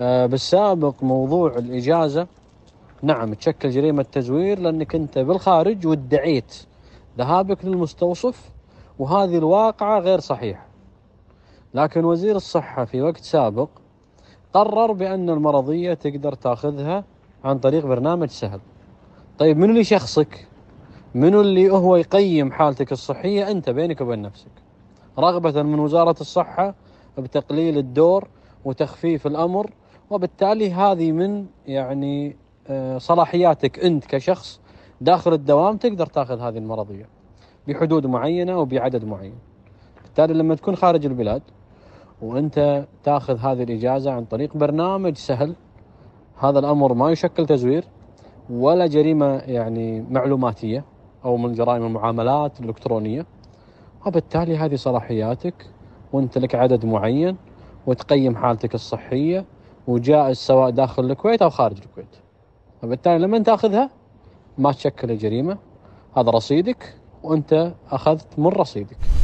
بالسابق موضوع الإجازة نعم تشكل جريمة تزوير، لأنك أنت بالخارج وادعيت ذهابك للمستوصف، وهذه الواقعة غير صحيحة. لكن وزير الصحة في وقت سابق قرر بأن المرضية تقدر تاخذها عن طريق برنامج سهل. طيب منو اللي شخصك؟ منو اللي هو يقيم حالتك الصحية؟ أنت بينك وبين نفسك، رغبة من وزارة الصحة بتقليل الدور وتخفيف الأمر، وبالتالي هذه من صلاحياتك أنت كشخص داخل الدوام تقدر تاخذ هذه المرضية بحدود معينة وبعدد معين. بالتالي لما تكون خارج البلاد وأنت تاخذ هذه الإجازة عن طريق برنامج سهل، هذا الأمر ما يشكل تزوير ولا جريمة معلوماتية أو من جرائم المعاملات الإلكترونية، وبالتالي هذه صلاحياتك وأنت لك عدد معين وتقيم حالتك الصحية وجائز سواء داخل الكويت أو خارج الكويت. وبالتالي لما تاخذها ما تشكل جريمة، هذا رصيدك وأنت أخذت من رصيدك.